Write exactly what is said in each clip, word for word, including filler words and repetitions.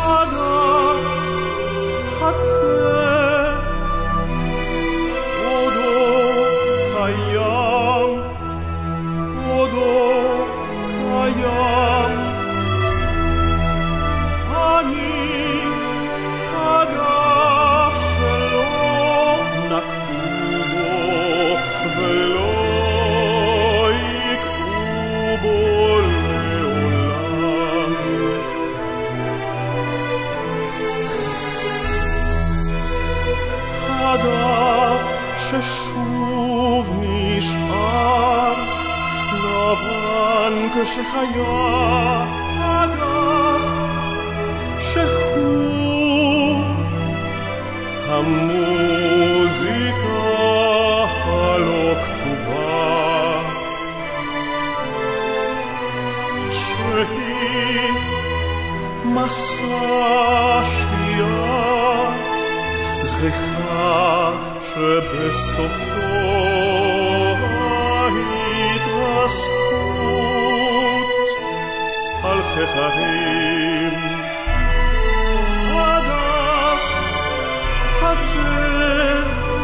הדף הצר עודו קיים, עודו קיים. אני הדף שלא נקעו בו ולא יקעו בו לעולם. הדף ששוב נשאר לבן כשהיה, הדף שהוא המוזיקה הלא כתובה, שהיא מסע שנייה זריחה שבסופו ההתרסקות על חטאים. הדף הזה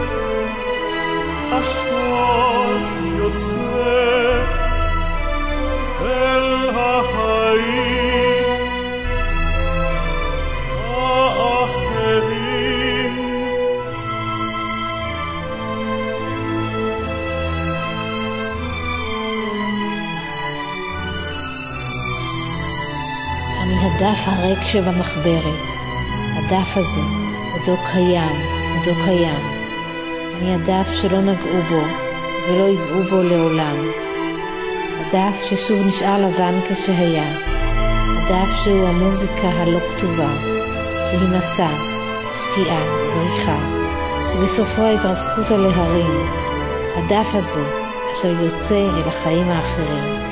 אשר יוצא אל החיים האחרים. אני הדף הריק שבמחברת. הדף הזה עודו קיים, עודו קיים. אני הדף שלא נגעו בו ולא יגעו בו לעולם. הדף ששוב נשאר לבן כשהיה. הדף שהוא המוזיקה הלא כתובה, שהיא מסע, שקיעה, זריחה, שבסופו ההתרסקות על ההרים. הדף הזה אשר יוצא אל החיים האחרים.